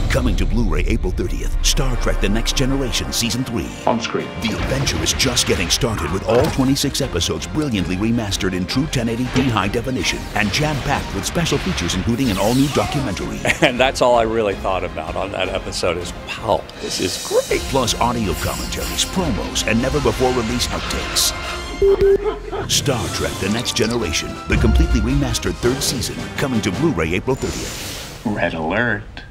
Coming to Blu-ray April 30th, Star Trek The Next Generation Season 3. On screen. The adventure is just getting started with all 26 episodes brilliantly remastered in true 1080p high definition and jam-packed with special features including an all-new documentary. And that's all I really thought about on that episode is, wow, this is great. Plus audio commentaries, promos, and never-before-released outtakes. Star Trek The Next Generation, the completely remastered third season, coming to Blu-ray April 30th. Red alert.